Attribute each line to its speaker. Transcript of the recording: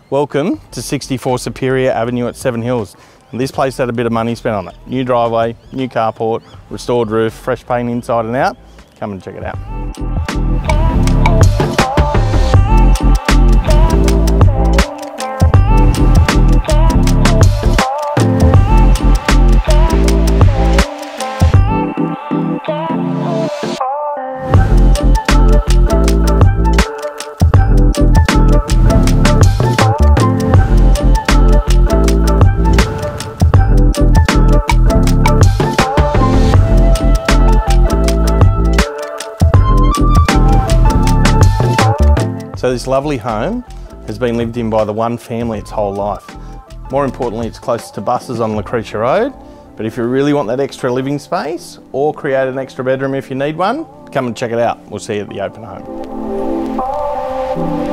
Speaker 1: Welcome to 64 Superior Avenue at Seven Hills. And this place had a bit of money spent on it. New driveway, new carport, restored roof, fresh paint inside and out. Come and check it out. So this lovely home has been lived in by the one family its whole life. More importantly, it's close to buses on Lucretia Road, but if you really want that extra living space or create an extra bedroom if you need one, come and check it out. We'll see you at the open home.